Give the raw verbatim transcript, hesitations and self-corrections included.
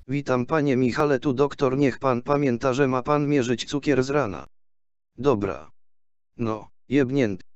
Witam panie Michale, tu doktor, niech pan pamięta, że ma pan mierzyć cukier z rana. Dobra. No, jebnięty.